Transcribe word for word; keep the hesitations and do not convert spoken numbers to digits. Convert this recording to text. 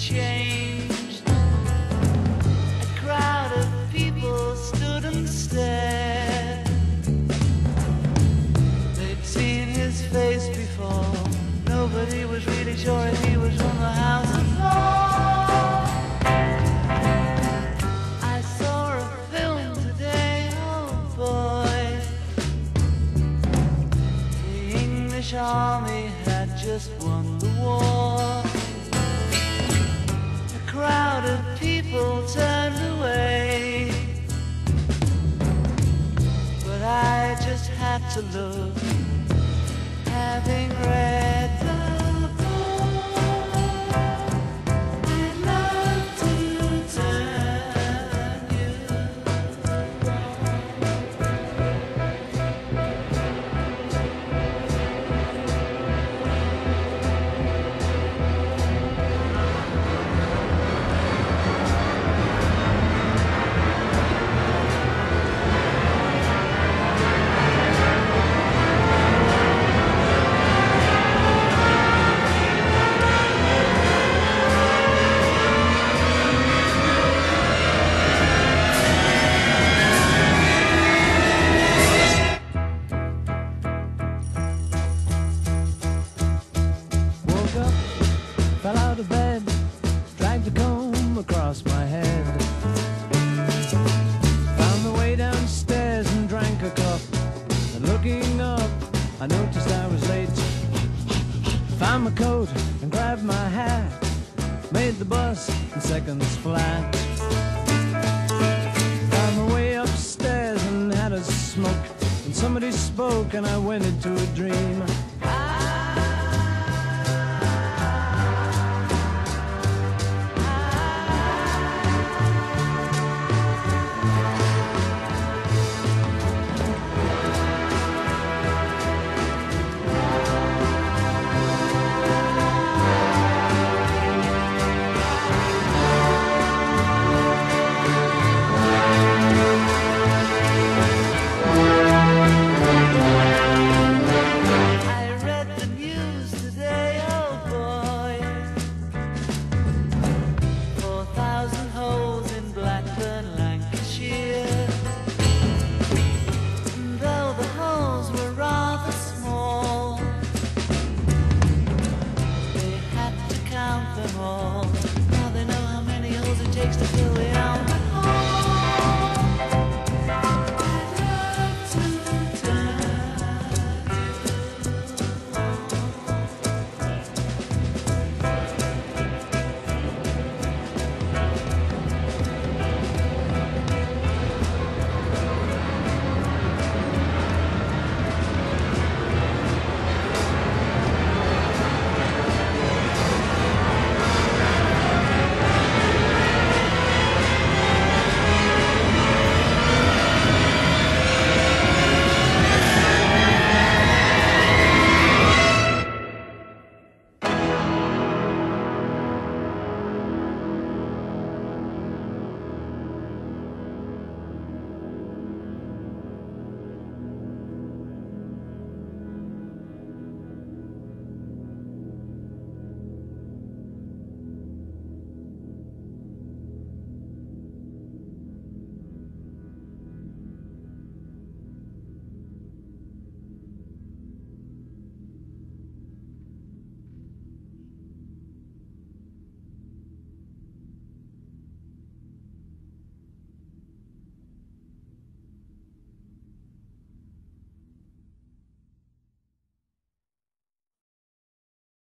changed. A crowd of people stood and stared. They'd seen his face before. Nobody was really sure if he was from the House of Lords. I saw a film today, oh boy. The English army had just won the war. A crowd of people turned away, but I just had to look, having read the seconds flat. Found my way upstairs and had a smoke, and somebody spoke and I went into a dream.